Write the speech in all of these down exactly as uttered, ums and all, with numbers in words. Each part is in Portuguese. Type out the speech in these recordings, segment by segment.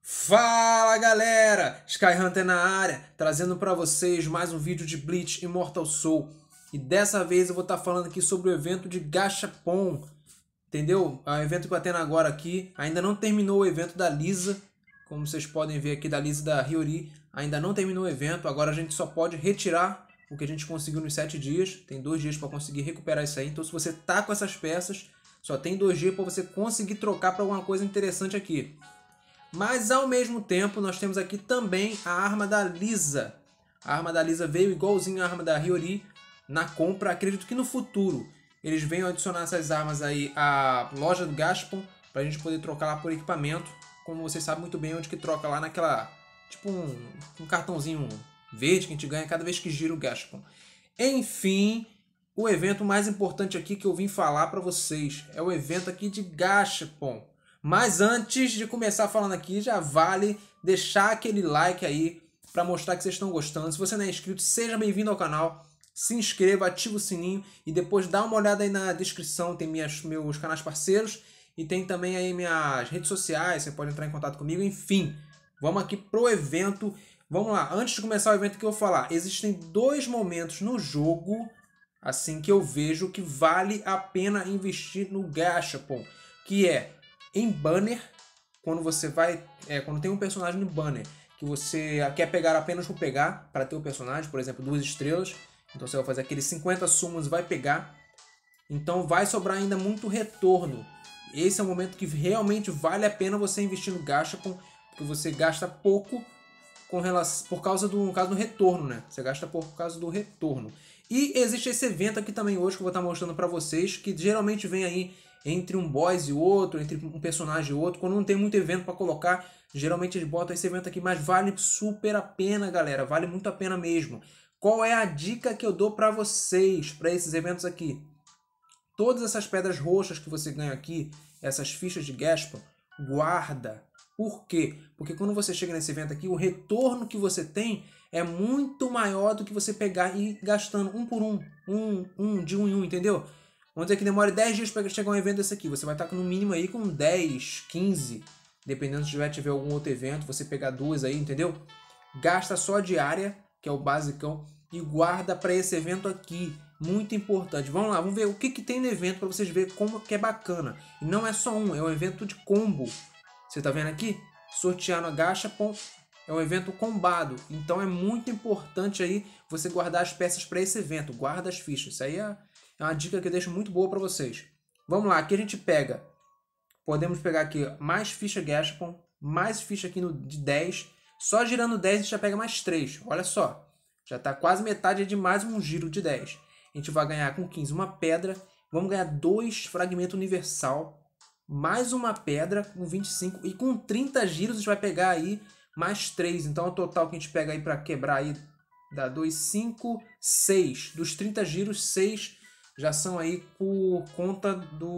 Fala galera, Skyhunter na área, trazendo para vocês mais um vídeo de Bleach Immortal Soul. E dessa vez eu vou estar falando aqui sobre o evento de Gashapon, entendeu? É o evento que eu tendo agora aqui, ainda não terminou o evento da Lisa, como vocês podem ver aqui da Lisa e da Hiyori, ainda não terminou o evento, agora a gente só pode retirar o que a gente conseguiu nos sete dias, tem dois dias para conseguir recuperar isso aí, então se você tá com essas peças, só tem dois dias para você conseguir trocar para alguma coisa interessante aqui. Mas ao mesmo tempo nós temos aqui também a arma da Lisa. A arma da Lisa veio igualzinho a arma da Hiyori na compra. Acredito que no futuro eles venham adicionar essas armas aí à loja do Gashapon para a gente poder trocar lá por equipamento. Como vocês sabem muito bem onde que troca lá naquela... tipo um, um cartãozinho verde que a gente ganha cada vez que gira o Gashapon. Enfim, o evento mais importante aqui que eu vim falar para vocês é o evento aqui de Gashapon. Mas antes de começar falando aqui, já vale deixar aquele like aí para mostrar que vocês estão gostando. Se você não é inscrito, seja bem-vindo ao canal. Se inscreva, ativa o sininho e depois dá uma olhada aí na descrição. Tem minhas, meus canais parceiros e tem também aí minhas redes sociais. Você pode entrar em contato comigo. Enfim, vamos aqui pro evento. Vamos lá, antes de começar o evento que eu vou falar. Existem dois momentos no jogo assim que eu vejo que vale a pena investir no Gashapon. Que é... em banner, quando você vai, é, quando tem um personagem no banner que você quer pegar apenas por pegar para ter o personagem, por exemplo, duas estrelas, então você vai fazer aqueles cinquenta summons, vai pegar, então vai sobrar ainda muito retorno. Esse é o momento que realmente vale a pena você investir no Gashapon, porque você gasta pouco com relação, por causa do, no caso do retorno, né? Você gasta pouco por causa do retorno. E existe esse evento aqui também hoje que eu vou estar mostrando para vocês, que geralmente vem aí entre um boss e outro, entre um personagem e outro. Quando não tem muito evento para colocar, geralmente eles botam esse evento aqui, mas vale super a pena, galera. Vale muito a pena mesmo. Qual é a dica que eu dou para vocês, para esses eventos aqui? Todas essas pedras roxas que você ganha aqui, essas fichas de Gashapon, guarda. Por quê? Porque quando você chega nesse evento aqui, o retorno que você tem é muito maior do que você pegar e ir gastando um por um, um, um, de um em um, entendeu? Vamos dizer que demore dez dias para chegar um evento desse aqui. Você vai estar no mínimo aí com dez, quinze, dependendo se tiver, tiver algum outro evento, você pegar duas aí, entendeu? Gasta só a diária, que é o basicão, e guarda para esse evento aqui. Muito importante. Vamos lá, vamos ver o que, que tem no evento para vocês verem como que é bacana. E não é só um, é um evento de combo. Você tá vendo aqui? Sortear no Gashapon é um evento combado. Então é muito importante aí você guardar as peças para esse evento. Guarda as fichas. Isso aí é... é uma dica que eu deixo muito boa para vocês. Vamos lá, aqui a gente pega, podemos pegar aqui mais ficha Gashapon, mais ficha aqui no, de dez, só girando dez a gente já pega mais três, olha só, já está quase metade de mais um giro de dez. A gente vai ganhar com quinze uma pedra, vamos ganhar dois fragmentos universal, mais uma pedra com vinte e cinco e com trinta giros a gente vai pegar aí mais três, então o total que a gente pega aí para quebrar aí dá dois, cinco, seis, dos trinta giros, seis já são aí por conta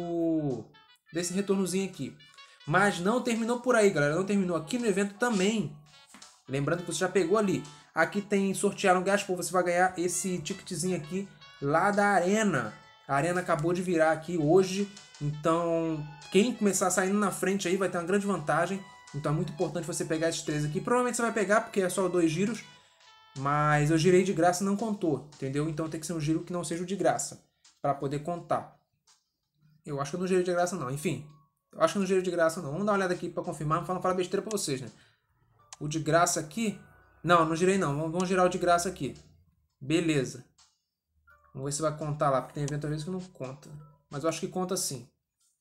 do desse retornozinho aqui. Mas não terminou por aí, galera. Não terminou aqui no evento também. Lembrando que você já pegou ali. Aqui tem sortear no Gashapon. Você vai ganhar esse ticketzinho aqui lá da Arena. A Arena acabou de virar aqui hoje. Então, quem começar saindo na frente aí vai ter uma grande vantagem. Então é muito importante você pegar esses três aqui. Provavelmente você vai pegar porque é só dois giros. Mas eu girei de graça e não contou. Entendeu? Então tem que ser um giro que não seja o de graça, para poder contar. Eu acho que eu não girei de graça não. Enfim, eu acho que eu não girei de graça não. Vamos dar uma olhada aqui para confirmar. Não falar besteira para vocês, né? O de graça aqui... Não, não girei não. Vamos, vamos girar o de graça aqui. Beleza. Vamos ver se vai contar lá. Porque tem evento às vezes que não conta. Mas eu acho que conta sim.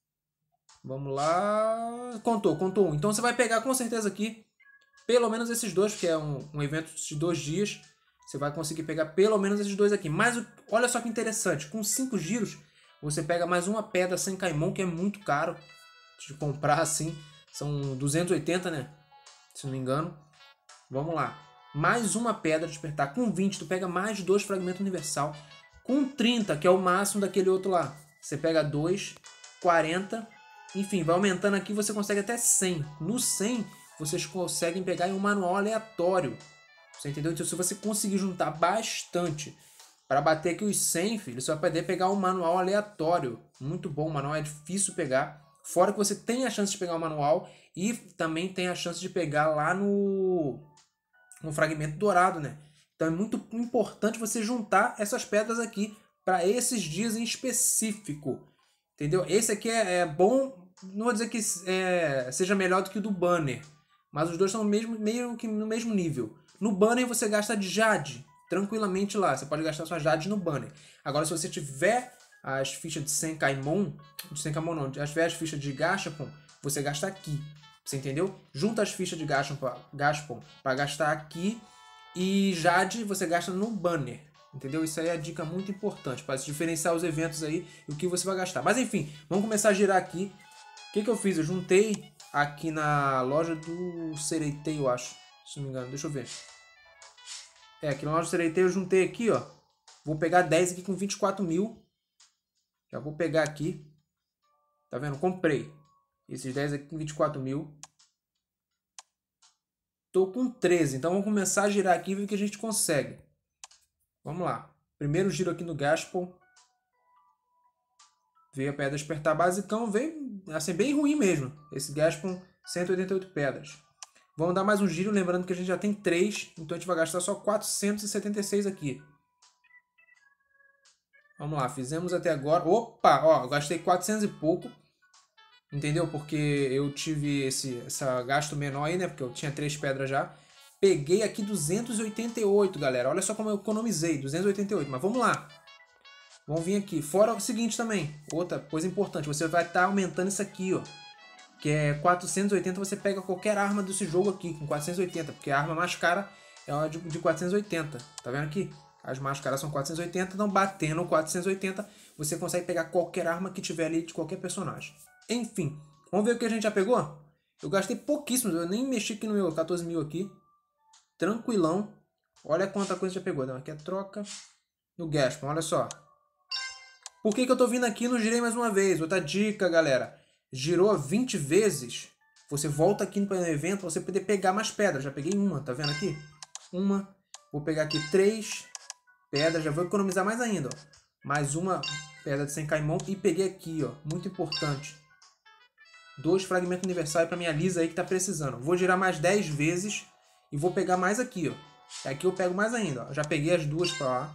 Vamos lá. Contou, contou um. Então você vai pegar com certeza aqui pelo menos esses dois, que é um, um evento de dois dias. Você vai conseguir pegar pelo menos esses dois aqui. Mas olha só que interessante. Com cinco giros, você pega mais uma pedra sem Caimon, que é muito caro de comprar assim. São duzentos e oitenta, né? Se não me engano. Vamos lá. Mais uma pedra despertar. Com vinte, tu pega mais dois fragmentos universal. Com trinta, que é o máximo daquele outro lá, você pega dois, quarenta. Enfim, vai aumentando aqui. Você consegue até cem. No cem, vocês conseguem pegar em um manual aleatório. Você entendeu? Então, se você conseguir juntar bastante para bater aqui os cem, filho, você vai poder pegar um manual aleatório. Muito bom, o manual é difícil pegar. Fora que você tem a chance de pegar o manual e também tem a chance de pegar lá no, no fragmento dourado, né? Então é muito importante você juntar essas pedras aqui para esses dias em específico. Entendeu? Esse aqui é, é bom, não vou dizer que é, seja melhor do que o do banner, mas os dois estão mesmo, meio que no mesmo nível. No banner você gasta de Jade, tranquilamente lá. Você pode gastar suas Jades no banner. Agora, se você tiver as fichas de Senkaimon, de Senkaimon não, se tiver as fichas de Gashapon, você gasta aqui. Você entendeu? Junta as fichas de Gashapon para gastar aqui e Jade você gasta no banner. Entendeu? Isso aí é a dica muito importante para diferenciar os eventos aí e o que você vai gastar. Mas enfim, vamos começar a girar aqui. O que, que eu fiz? Eu juntei aqui na loja do Sereitei, eu acho. Se não me engano, deixa eu ver. É, aqui na loja do Sereitei eu juntei aqui, ó. Vou pegar dez aqui com vinte e quatro mil. Já vou pegar aqui. Tá vendo? Comprei esses dez aqui com vinte e quatro mil. Tô com treze, então vamos começar a girar aqui e ver o que a gente consegue. Vamos lá. Primeiro giro aqui no Gashapon. Veio a pedra despertar basicão. Veio assim, bem ruim mesmo. Esse Gashapon, cento e oitenta e oito pedras. Vamos dar mais um giro. Lembrando que a gente já tem três. Então a gente vai gastar só quatrocentos e setenta e seis aqui. Vamos lá. Fizemos até agora. Opa! Ó, eu gastei quatrocentos e pouco. Entendeu? Porque eu tive esse essa gasto menor aí, né? Porque eu tinha três pedras já. Peguei aqui duzentos e oitenta e oito, galera. Olha só como eu economizei, duzentos e oitenta e oito. Mas vamos lá. Vamos vir aqui. Fora o seguinte também. Outra coisa importante. Você vai estar tá aumentando isso aqui, ó. Que é quatrocentos e oitenta. Você pega qualquer arma desse jogo aqui com quatrocentos e oitenta. Porque a arma mais cara é uma de, de quatrocentos e oitenta. Tá vendo aqui? As mais caras são quatrocentos e oitenta. Então batendo quatrocentos e oitenta, você consegue pegar qualquer arma que tiver ali de qualquer personagem. Enfim. Vamos ver o que a gente já pegou? Eu gastei pouquíssimo. Eu nem mexi aqui no meu quatorze mil aqui. Tranquilão. Olha quanta coisa já pegou. Não, aqui é troca. No Gashapon, olha só. Por que que eu tô vindo aqui e não girei mais uma vez? Outra dica, galera. Girou vinte vezes. Você volta aqui no evento pra você poder pegar mais pedras. Já peguei uma, tá vendo aqui? Uma. Vou pegar aqui três pedras. Já vou economizar mais ainda, ó. Mais uma pedra de Senkaimon. E peguei aqui, ó. Muito importante. Dois fragmentos universais pra minha Lisa aí que tá precisando. Vou girar mais dez vezes. E vou pegar mais aqui, ó. Aqui eu pego mais ainda, ó. Já peguei as duas pra lá.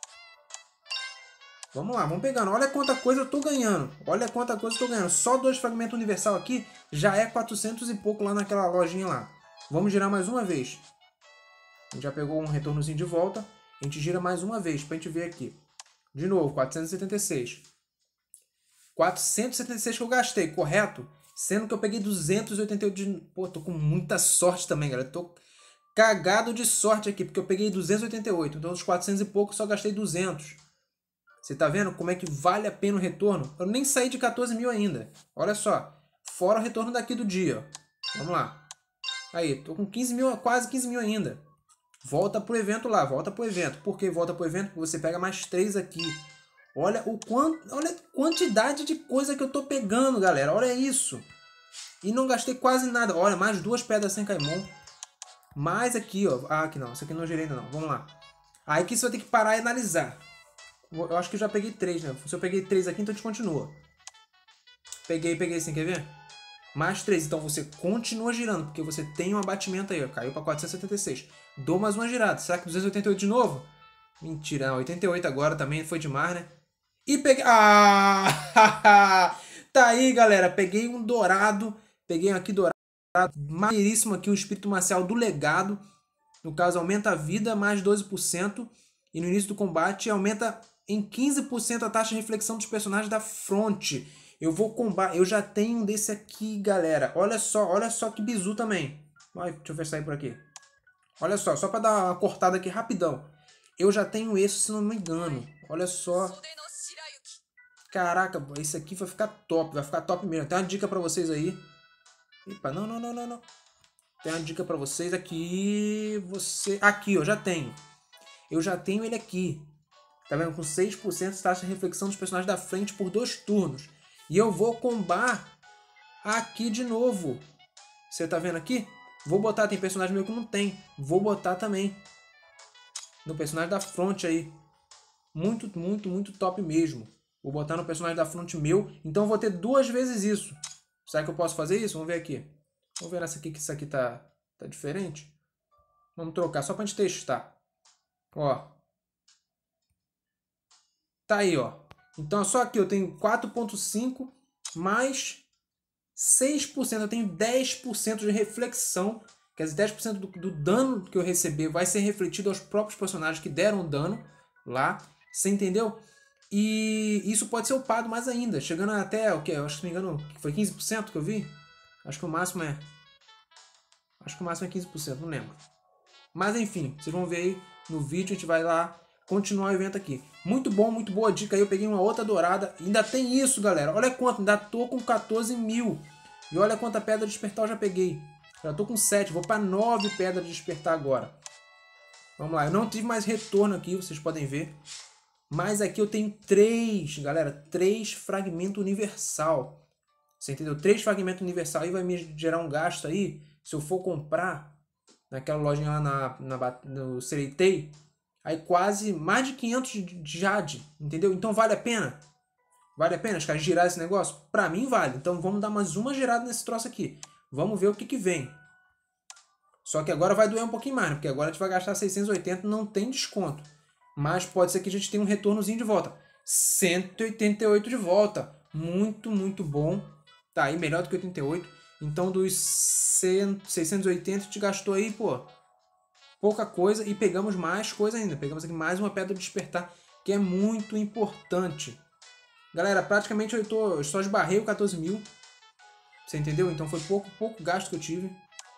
Vamos lá, vamos pegando. Olha quanta coisa eu tô ganhando. Olha quanta coisa eu tô ganhando. Só dois fragmentos universal aqui já é quatrocentos e pouco lá naquela lojinha lá. Vamos girar mais uma vez. A gente já pegou um retornozinho de volta. A gente gira mais uma vez pra gente ver aqui. De novo, quatrocentos e setenta e seis. quatrocentos e setenta e seis que eu gastei, correto? Sendo que eu peguei duzentos e oitenta e oito de... Pô, tô com muita sorte também, galera. Tô cagado de sorte aqui, porque eu peguei duzentos e oitenta e oito. Então, dos quatrocentos e pouco, só gastei duzentos. Você tá vendo como é que vale a pena o retorno? Eu nem saí de quatorze mil ainda. Olha só. Fora o retorno daqui do dia. Vamos lá. Aí, tô com quinze mil, quase quinze mil ainda. Volta pro evento lá, volta pro evento. Por que volta pro evento? Porque você pega mais três aqui. Olha o quanto, olha a quantidade de coisa que eu tô pegando, galera. Olha isso. E não gastei quase nada. Olha, mais duas pedras Senkaimon. Mais aqui, ó. Ah, aqui não. Isso aqui não gerei ainda não. Vamos lá. Aí aqui você vai ter que parar e analisar. Eu acho que eu já peguei três, né? Se eu peguei três aqui, então a gente continua. Peguei, peguei sim, quer ver? Mais três. Então você continua girando, porque você tem um abatimento aí, ó. Caiu pra quatrocentos e setenta e seis. Dou mais uma girada. Será que duzentos e oitenta e oito de novo? Mentira, não. oitenta e oito agora também foi demais, né? E peguei... Ah! Tá aí, galera. Peguei um dourado. Peguei um aqui dourado. Maneiríssimo aqui, o espírito marcial do legado. No caso, aumenta a vida mais doze por cento. E no início do combate aumenta em quinze por cento a taxa de reflexão dos personagens da fronte. Eu vou combater. Eu já tenho um desse aqui, galera. Olha só, olha só que bizu também. Vai, deixa eu ver sair por aqui. Olha só, só pra dar uma cortada aqui rapidão. Eu já tenho esse, se não me engano. Olha só. Caraca, esse aqui vai ficar top. Vai ficar top mesmo. Tem uma dica pra vocês aí. Epa, não, não, não, não, não. Tem uma dica pra vocês aqui. Você... Aqui, ó, já tenho. Eu já tenho ele aqui. Tá vendo? Com seis por cento de taxa de reflexão dos personagens da frente por dois turnos. E eu vou combar aqui de novo. Você tá vendo aqui? Vou botar, tem personagem meu que não tem. Vou botar também. No personagem da frente aí. Muito, muito, muito top mesmo. Vou botar no personagem da frente meu. Então eu vou ter duas vezes isso. Será que eu posso fazer isso? Vamos ver aqui. Vamos ver nessa aqui, que isso aqui tá, tá diferente. Vamos trocar, só pra gente testar. Ó. Tá aí, ó. Então, só aqui eu tenho quatro ponto cinco mais seis por cento. Eu tenho dez por cento de reflexão. Quer dizer, dez por cento do, do dano que eu receber vai ser refletido aos próprios personagens que deram dano lá. Você entendeu? E isso pode ser upado mais ainda. Chegando até, o que? Eu acho que, se não me engano, foi quinze por cento que eu vi? Acho que o máximo é... Acho que o máximo é quinze por cento, não lembro. Mas enfim, vocês vão ver aí no vídeo. A gente vai lá continuar o evento aqui. Muito bom, muito boa dica aí. Eu peguei uma outra dourada. Ainda tem isso, galera. Olha quanto, ainda tô com quatorze mil. E olha quanta pedra de despertar eu já peguei. Já tô com sete, vou para nove pedras de despertar agora. Vamos lá, eu não tive mais retorno aqui, vocês podem ver. Mas aqui eu tenho três, galera. três fragmento universal. Você entendeu? três fragmento universal aí vai me gerar um gasto aí. Se eu for comprar naquela lojinha lá na, na, no Sereitei, aí quase mais de quinhentos de Jade, entendeu? Então vale a pena? Vale a pena, cara, girar esse negócio? Pra mim vale. Então vamos dar mais uma girada nesse troço aqui. Vamos ver o que que vem. Só que agora vai doer um pouquinho mais, né? Porque agora a gente vai gastar seiscentos e oitenta, não tem desconto. Mas pode ser que a gente tenha um retornozinho de volta. cento e oitenta e oito de volta. Muito, muito bom. Tá aí, melhor do que oitenta e oito. Então dos seiscentos e oitenta a gente gastou aí, pô, pouca coisa. E pegamos mais coisa ainda. Pegamos aqui mais uma pedra de despertar, que é muito importante. Galera, praticamente eu, tô, eu só esbarrei o quatorze mil. Você entendeu? Então foi pouco, pouco gasto que eu tive.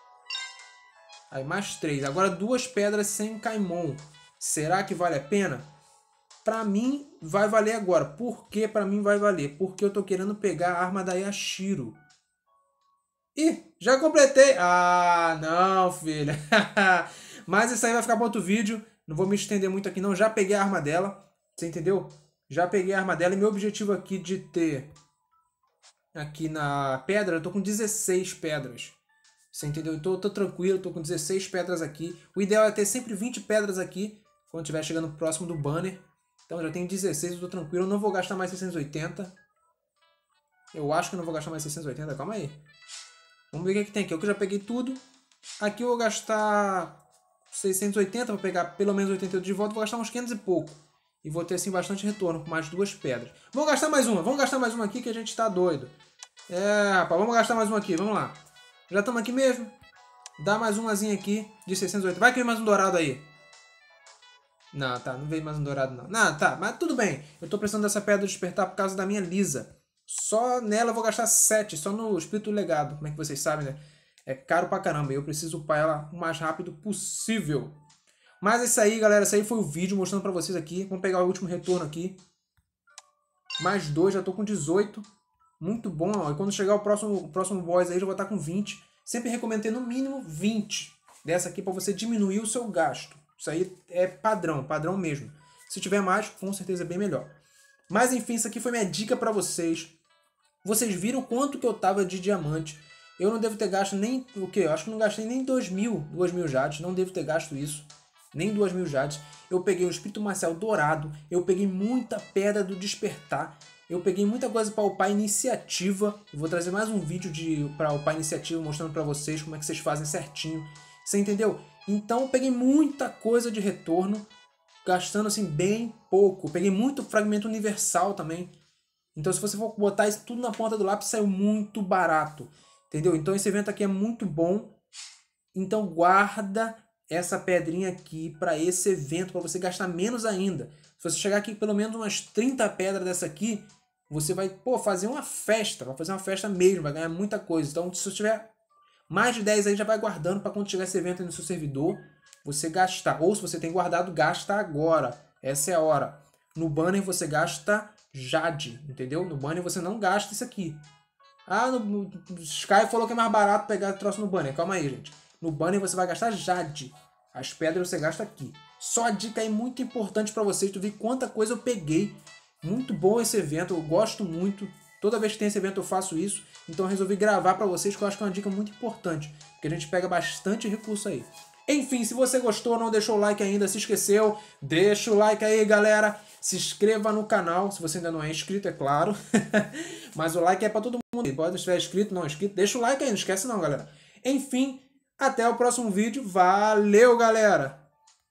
Aí mais três. Agora duas pedras sem Caimon. Será que vale a pena? Pra mim vai valer agora. Por que pra mim vai valer? Porque eu tô querendo pegar a arma da Yashiro. Ih, já completei. Ah, não, filha. Mas isso aí vai ficar para outro vídeo. Não vou me estender muito aqui não. Já peguei a arma dela. Você entendeu? Já peguei a arma dela. E meu objetivo aqui de ter... Aqui na pedra, eu tô com dezesseis pedras. Você entendeu? Eu tô, tô tranquilo, tô com dezesseis pedras aqui. O ideal é ter sempre vinte pedras aqui, quando estiver chegando próximo do banner. Então já tenho dezesseis, eu tô tranquilo. Eu não vou gastar mais seiscentos e oitenta. Eu acho que eu não vou gastar mais seiscentos e oitenta, calma aí. Vamos ver o que, é que tem aqui. Eu já peguei tudo. Aqui eu vou gastar seiscentos e oitenta para pegar pelo menos oitenta e oito de volta. Vou gastar uns quinhentos e pouco. E vou ter assim bastante retorno com mais duas pedras. Vamos gastar mais uma. Vamos gastar mais uma aqui que a gente tá doido. É, rapaz, vamos gastar mais uma aqui. Vamos lá. Já estamos aqui mesmo. Dá mais umazinha aqui de seiscentos e oitenta. Vai que vem mais um dourado aí. Não, tá. Não veio mais um dourado não. Não, tá. Mas tudo bem. Eu tô precisando dessa pedra de despertar por causa da minha Lisa. Só nela eu vou gastar sete. Só no Espírito Legado. Como é que vocês sabem, né? É caro pra caramba. Eu preciso upar ela o mais rápido possível. Mas é isso aí, galera. Esse aí foi o vídeo mostrando pra vocês aqui. Vamos pegar o último retorno aqui. Mais dois. Já tô com dezoito. Muito bom. Ó. E quando chegar o próximo, o próximo boss aí, já vou estar com vinte. Sempre recomendo ter no mínimo vinte dessa aqui pra você diminuir o seu gasto. Isso aí é padrão. Padrão mesmo. Se tiver mais, com certeza é bem melhor. Mas enfim, isso aqui foi minha dica pra vocês. Vocês viram quanto que eu tava de diamante. Eu não devo ter gasto nem... O quê? Eu acho que não gastei nem dois mil. duas mil jades. Não devo ter gasto isso. Nem duas mil jades. Eu peguei o Espírito Marcial dourado. Eu peguei muita pedra do despertar. Eu peguei muita coisa para upar iniciativa. Eu vou trazer mais um vídeo de para upar iniciativa mostrando para vocês como é que vocês fazem certinho. Você entendeu? Então eu peguei muita coisa de retorno. Gastando assim bem pouco. Eu peguei muito fragmento universal também. Então se você for botar isso tudo na ponta do lápis, saiu muito barato. Entendeu? Então esse evento aqui é muito bom. Então guarda essa pedrinha aqui para esse evento, para você gastar menos ainda. Se você chegar aqui pelo menos umas trinta pedras dessa aqui, você vai pô, fazer uma festa, vai fazer uma festa mesmo, vai ganhar muita coisa. Então se você tiver mais de dez aí, já vai guardando para quando tiver esse evento aí no seu servidor, você gastar. Ou se você tem guardado, gasta agora. Essa é a hora. No banner você gasta Jade, entendeu? No banner você não gasta isso aqui. Ah, no, no Sky falou que é mais barato pegar troço no banner. Calma aí, gente. No banner você vai gastar Jade. As pedras você gasta aqui. Só a dica aí muito importante para vocês. Tu viu quanta coisa eu peguei. Muito bom esse evento. Eu gosto muito. Toda vez que tem esse evento eu faço isso. Então eu resolvi gravar para vocês, que eu acho que é uma dica muito importante. Porque a gente pega bastante recurso aí. Enfim, se você gostou, não deixou o like ainda, se esqueceu, deixa o like aí, galera. Se inscreva no canal, se você ainda não é inscrito, é claro. Mas o like é para todo mundo. mundo. Pode estiver inscrito, não inscrito, deixa o like aí, não esquece não, galera. Enfim, até o próximo vídeo. Valeu, galera!